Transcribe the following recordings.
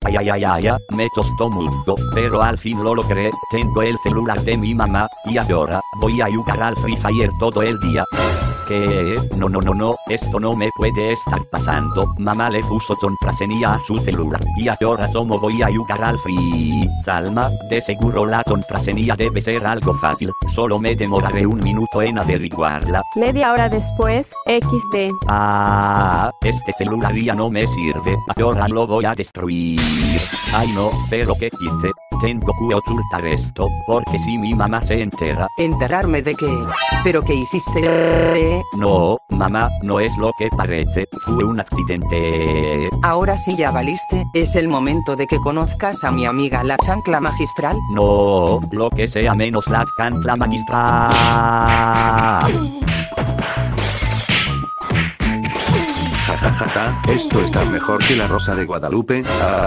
Ay, ay, ay, ay, ay, me costó mucho, pero al fin lo logré. Tengo el celular de mi mamá, y ahora voy a jugar al Free Fire todo el día. ¿Qué? No, no, no, no, esto no me puede estar pasando. Mamá le puso contraseña a su celular, y ahora cómo voy a jugar al Free. Salma, de seguro la contraseña debe ser algo fácil, solo me demoraré un minuto en averiguarla. Media hora después, XD. Ah, este celular ya no me sirve, ahora lo voy a destruir. Ay no, pero ¿qué hice? Tengo que ocultar esto, porque si mi mamá se entera... ¿Enterarme de qué? ¿Pero qué hiciste? No, mamá, no es lo que parece, fue un accidente. Ahora sí ya valiste, es el momento de que conozcas a mi amiga la chancla magistral. No, lo que sea menos la chancla magistral. Jajajaja, esto está mejor que la Rosa de Guadalupe.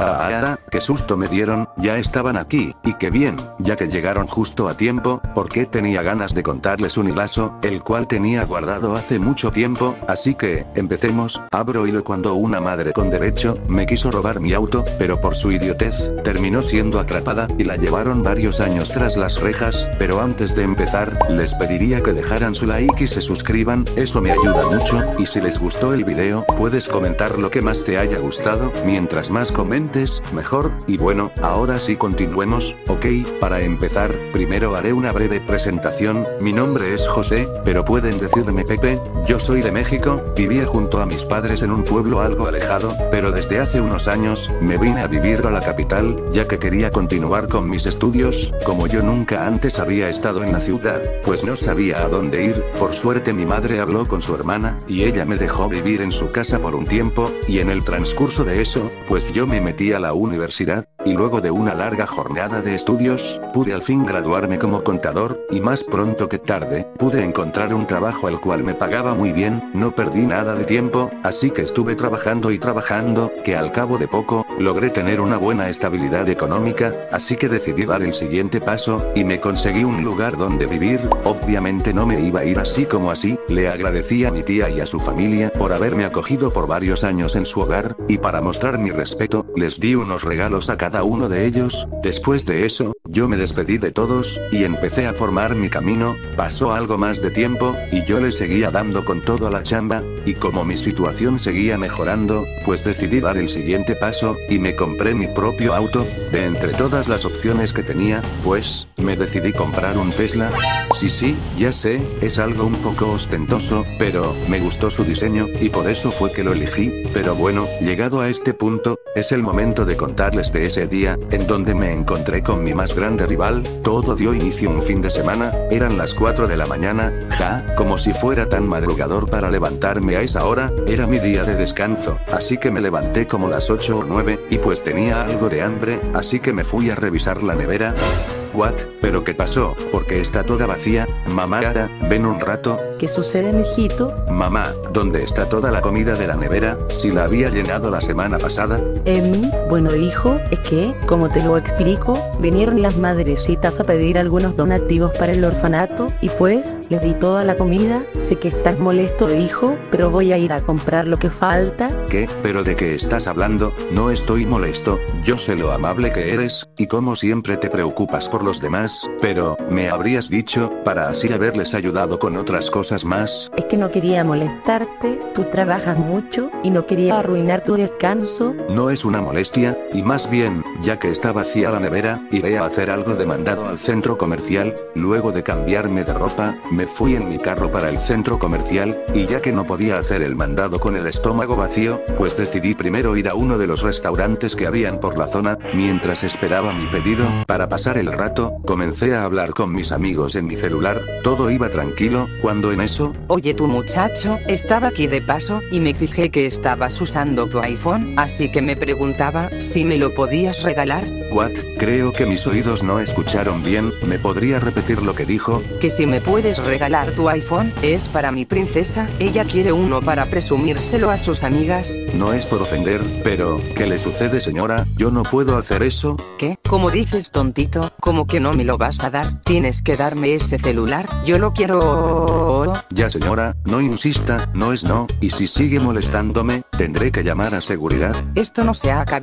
Qué susto me dieron, ya estaban aquí, y qué bien, ya que llegaron justo a tiempo, porque tenía ganas de contarles un hilazo, el cual tenía guardado hace mucho tiempo, así que, empecemos. Abro hilo cuando una madre con derecho, me quiso robar mi auto, pero por su idiotez, terminó siendo atrapada, y la llevaron varios años tras las rejas, pero antes de empezar, les pediría que dejaran su like y se suscriban, eso me ayuda mucho, y si les gustó el video, puedes comentar lo que más te haya gustado, mientras más comentes, mejor, y bueno, ahora sí continuemos, ok, para empezar, primero haré una breve presentación, mi nombre es José, pero pueden decirme Pepe, yo soy de México, vivía junto a mis padres en un pueblo algo alejado, pero desde hace unos años, me vine a vivir a la capital, ya que quería continuar con mis estudios, como yo nunca antes había estado en la ciudad, pues no sabía a dónde ir, por suerte mi madre habló con su hermana, y ella me dejó vivir en su casa por un tiempo, y en el transcurso de eso, pues yo me metí a la universidad, y luego de una larga jornada de estudios, pude al fin graduarme como contador, y más pronto que tarde, pude encontrar un trabajo el cual me pagaba muy bien, no perdí nada de tiempo, así que estuve trabajando y trabajando, que al cabo de poco, logré tener una buena estabilidad económica, así que decidí dar el siguiente paso, y me conseguí un lugar donde vivir, obviamente no me iba a ir así como así, le agradecí a mi tía y a su familia por haberme acogido por varios años en su hogar, y para mostrar mi respeto, les di unos regalos a cada uno de ellos. Después de eso, yo me despedí de todos, y empecé a formar mi camino. Pasó algo más de tiempo, y yo le seguía dando con todo a la chamba, y como mi situación seguía mejorando, pues decidí dar el siguiente paso, y me compré mi propio auto. De entre todas las opciones que tenía, pues, me decidí comprar un Tesla. Sí, ya sé, es algo un poco ostentoso, pero, me gustó su diseño, y por eso fue que lo elegí, pero bueno, llegado a este punto, es el momento de contarles de ese día, en donde me encontré con mi más grande rival. Todo dio inicio un fin de semana, eran las 4 de la mañana, como si fuera tan madrugador para levantarme a esa hora, era mi día de descanso, así que me levanté como las 8 o 9, y pues tenía algo de hambre, así que me fui a revisar la nevera. ¿What? ¿Pero qué pasó? Porque está toda vacía. Mamá, ven un rato. ¿Qué sucede, mijito? Mamá, ¿dónde está toda la comida de la nevera? Si la había llenado la semana pasada. Bueno hijo, es que, como te lo explico, vinieron las madrecitas a pedir algunos donativos para el orfanato, y pues, les di toda la comida. Sé que estás molesto hijo, pero voy a ir a comprar lo que falta. ¿Qué? ¿Pero de qué estás hablando? No estoy molesto, yo sé lo amable que eres, y como siempre te preocupas por los demás, pero, me habrías dicho, para así haberles ayudado con otras cosas más. Es que no quería molestarte, tú trabajas mucho, y no quería arruinar tu descanso. No es una molestia, y más bien, ya que está vacía la nevera, iré a hacer algo de mandado al centro comercial. Luego de cambiarme de ropa, me fui en mi carro para el centro comercial, y ya que no podía hacer el mandado con el estómago vacío, pues decidí primero ir a uno de los restaurantes que habían por la zona. Mientras esperaba mi pedido, para pasar el rato, comencé a hablar con mis amigos en mi celular, todo iba tranquilo, cuando en eso... Oye tu muchacho, estaba aquí de paso, y me fijé que estabas usando tu iPhone, así que me preguntaba, si me lo podías regalar. ¿What? Creo que mis oídos no escucharon bien, ¿me podría repetir lo que dijo? Que si me puedes regalar tu iPhone, es para mi princesa, ella quiere uno para presumírselo a sus amigas. No es por ofender, pero, ¿qué le sucede señora? Yo no puedo hacer eso. ¿Qué? ¿Cómo dices tontito? ¿Cómo que no me lo vas a dar? Tienes que darme ese celular, yo lo quiero. Ya señora, no insista, no es no, y si sigue molestándome, tendré que llamar a seguridad. Esto no se ha acabado,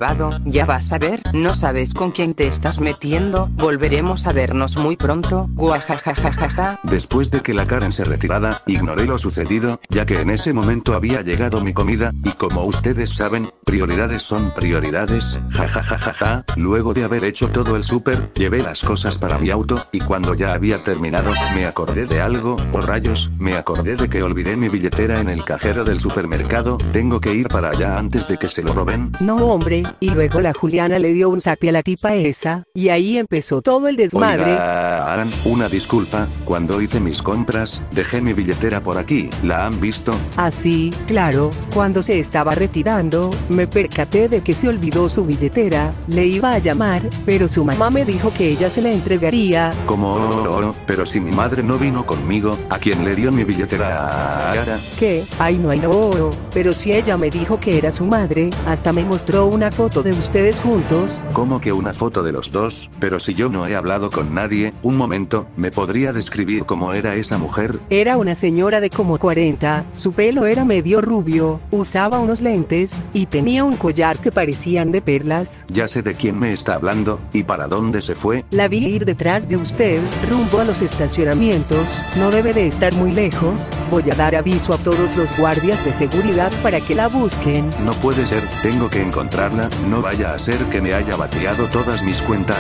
Ya vas a ver, no sabes con quién te estás metiendo, volveremos a vernos muy pronto, guajajajajaja. Después de que la Karen se retirara, ignoré lo sucedido, ya que en ese momento había llegado mi comida, y como ustedes saben, prioridades son prioridades, jajajajaja. Luego de haber hecho todo el súper, llevé las cosas para mi auto, y cuando ya había terminado, me acordé de algo, oh rayos, me acordé de que olvidé mi billetera en el cajero del supermercado, tengo que ir para allá antes de que se lo roben. No hombre, y luego la Juliana le dio un zape a la tipa esa, y ahí empezó todo el desmadre. Oigan, una disculpa, cuando hice mis compras, dejé mi billetera por aquí, ¿la han visto? Así, claro, cuando se estaba retirando, me percaté de que se olvidó su billetera, le iba a llamar, pero su mamá me dijo que ella se la entregaría. ¿Cómo? Pero si mi madre no vino conmigo, ¿a quién le dio mi billetera? ¿Qué? Ay no, pero si ella me dijo que era su madre, hasta me mostró una foto de ustedes juntos. ¿Cómo que una foto de los dos? Pero si yo no he hablado con nadie, un momento, ¿me podría describir cómo era esa mujer? Era una señora de como 40, su pelo era medio rubio, usaba unos lentes, y tenía un collar que parecían de perlas. Ya sé de quién me está hablando, ¿y para dónde se fue? La vi ir detrás de usted, rumbo a los estacionamientos, no debe de estar muy lejos, voy a dar aviso a todos los guardias de seguridad para que la busquen. No puede ser, tengo que encontrarla, no vaya a ser que me haya vaciado todas mis cuentas.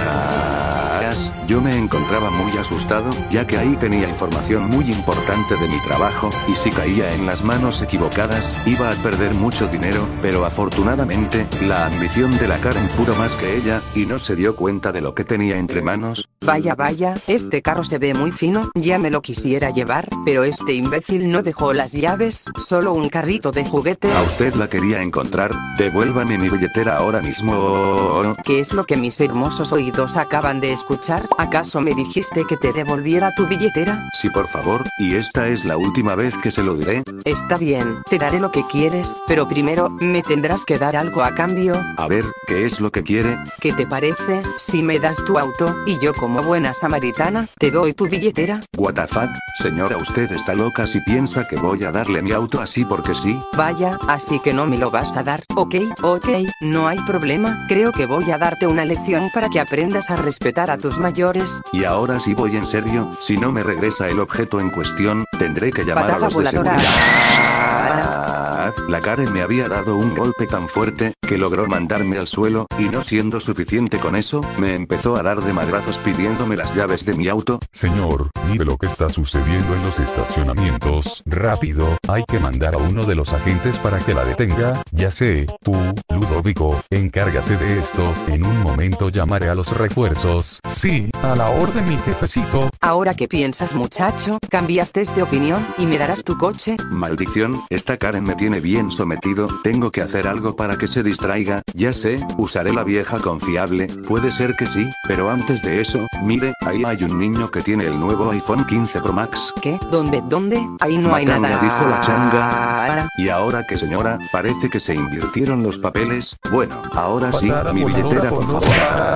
Yo me encontraba muy asustado, ya que ahí tenía información muy importante de mi trabajo, y si caía en las manos equivocadas, iba a perder mucho dinero, pero afortunadamente, la ambición de la Karen pudo más que ella, y no se dio cuenta de lo que tenía entre manos. Vaya, este carro se ve muy fino, ya me lo quisiera llevar, pero este imbécil no dejó las llaves, solo un carrito de juguete. A usted la quería encontrar, devuélvame mi billetera ahora mismo. ¿Qué es lo que mis hermosos oídos acaban de escuchar? ¿Acaso me dijiste que te devolviera tu billetera? Sí, por favor, y esta es la última vez que se lo diré. Está bien, te daré lo que quieres, pero primero, me tendrás que dar algo a cambio. A ver, ¿qué es lo que quiere? ¿Qué te parece, si me das tu auto, y yo como buena samaritana, te doy tu billetera? What the fuck, señora, usted está loca si piensa que voy a darle mi auto así porque sí. Vaya, así que no me lo vas a dar, ok, no hay problema, creo que voy a darte una lección para que aprendas a respetar a tus mayores. Y ahora sí voy en serio, si no me regresa el objeto en cuestión, tendré que llamar a los de seguridad. La Karen me había dado un golpe tan fuerte, que logró mandarme al suelo, y no siendo suficiente con eso, me empezó a dar de madrazos pidiéndome las llaves de mi auto. Señor, mire lo que está sucediendo en los estacionamientos. Rápido, hay que mandar a uno de los agentes para que la detenga. Ya sé, tú, Ludovico, encárgate de esto. En un momento llamaré a los refuerzos. Sí, a la orden, mi jefecito. ¿Ahora qué piensas, muchacho? ¿Cambiaste de opinión y me darás tu coche? Maldición, esta Karen me tiene bien sometido, tengo que hacer algo para que se distraiga, ya sé, usaré la vieja confiable, puede ser que sí, pero antes de eso, mire, ahí hay un niño que tiene el nuevo iPhone 15 Pro Max. ¿Qué? ¿Dónde? Ahí no hay Matanga, nada. dijo la changa. Y ahora que señora, parece que se invirtieron los papeles, bueno, ahora sí, mi billetera por favor.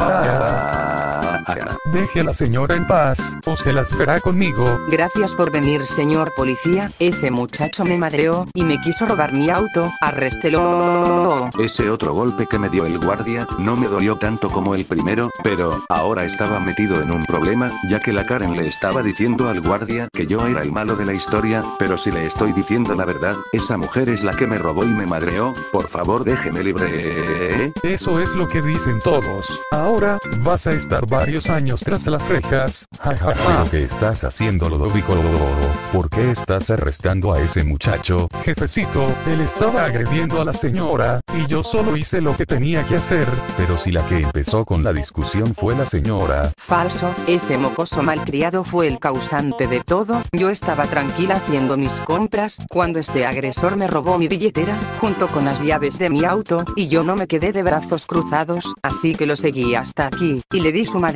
Deje a la señora en paz, o se las verá conmigo. Gracias por venir, señor policía. Ese muchacho me madreó, y me quiso robar mi auto. Arréstelo. Ese otro golpe que me dio el guardia, no me dolió tanto como el primero, pero, ahora estaba metido en un problema, ya que la Karen le estaba diciendo al guardia que yo era el malo de la historia, pero si le estoy diciendo la verdad, esa mujer es la que me robó y me madreó, por favor déjeme libre. Eso es lo que dicen todos. Ahora, vas a estar varios años tras las rejas. Jajaja. ¿Qué estás haciendo, Ludovico? ¿Por qué estás arrestando a ese muchacho? Jefecito, él estaba agrediendo a la señora, y yo solo hice lo que tenía que hacer. Pero si la que empezó con la discusión fue la señora. Falso, ese mocoso malcriado fue el causante de todo. Yo estaba tranquila haciendo mis compras, cuando este agresor me robó mi billetera, junto con las llaves de mi auto, y yo no me quedé de brazos cruzados, así que lo seguí hasta aquí, y le di su madre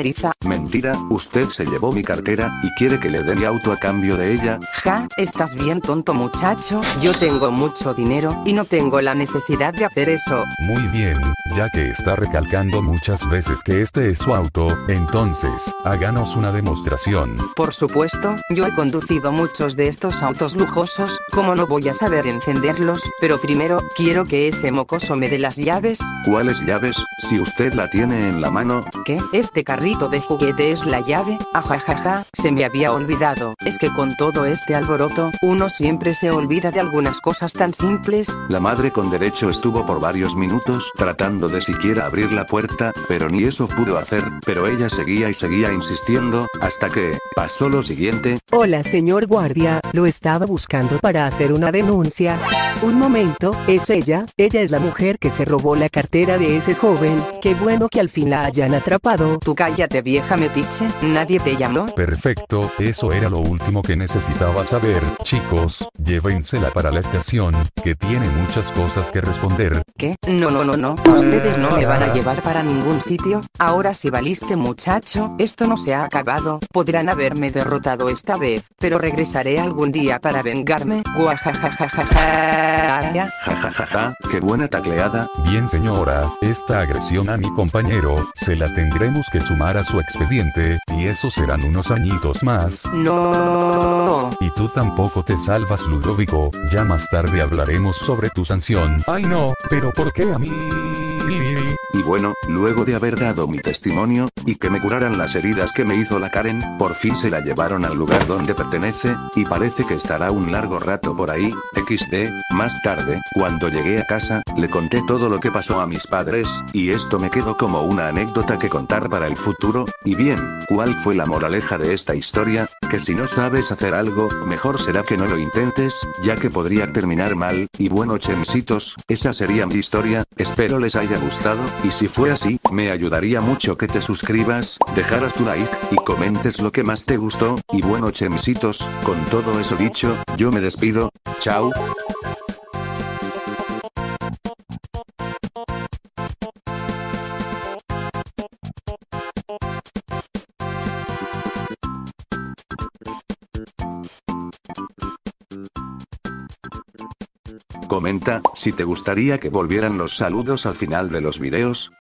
friza. Mentira, usted se llevó mi cartera, y quiere que le dé mi auto a cambio de ella. Ja, estás bien tonto muchacho, yo tengo mucho dinero, y no tengo la necesidad de hacer eso. Muy bien, ya que está recalcando muchas veces que este es su auto, entonces, háganos una demostración. Por supuesto, yo he conducido muchos de estos autos lujosos, ¿cómo no voy a saber encenderlos? Pero primero, quiero que ese mocoso me dé las llaves. ¿Cuáles llaves? Si usted la tiene en la mano. ¿Qué? ¿Este carrito de juguete es la llave? Ajajaja, se me había olvidado. Es que con todo este alboroto, uno siempre se olvida de algunas cosas tan simples. La madre con derecho estuvo por varios minutos tratando de siquiera abrir la puerta, pero ni eso pudo hacer, pero ella seguía y seguía insistiendo, hasta que pasó lo siguiente. Hola señor guardia, lo estaba buscando para hacer una denuncia. Un momento, ¿es ella? Ella es la mujer que se robó la cartera de ese joven. Qué bueno que al fin la hayan atrapado. Tú cállate vieja metiche, nadie te llamó. Perfecto, eso era lo último que necesitaba saber. Chicos, llévensela para la estación, que tiene muchas cosas que responder. ¿Qué? No, ustedes no me van a llevar para ningún sitio. Ahora sí valiste muchacho, esto no se ha acabado. Podrán haberme derrotado esta vez, pero regresaré algún día para vengarme. Guajajajaja. Jajajaja, qué buena tacleada. Bien señora, esta agresión a mi compañero, se la tendremos que sumar a su expediente, y eso serán unos añitos más. No. Y tú tampoco te salvas, Ludovico, ya más tarde hablaremos sobre tu sanción. Ay no, pero ¿por qué a mí? Y bueno, luego de haber dado mi testimonio, y que me curaran las heridas que me hizo la Karen, por fin se la llevaron al lugar donde pertenece, y parece que estará un largo rato por ahí. XD, más tarde, cuando llegué a casa, le conté todo lo que pasó a mis padres, y esto me quedó como una anécdota que contar para el futuro. Y bien, ¿cuál fue la moraleja de esta historia? Que si no sabes hacer algo, mejor será que no lo intentes, ya que podría terminar mal. Y bueno chemsitos, esa sería mi historia, espero les haya gustado, y si fue así, me ayudaría mucho que te suscribas, dejaras tu like, y comentes lo que más te gustó. Y bueno chemsitos, con todo eso dicho, yo me despido, chao. Comenta si te gustaría que volvieran los saludos al final de los videos.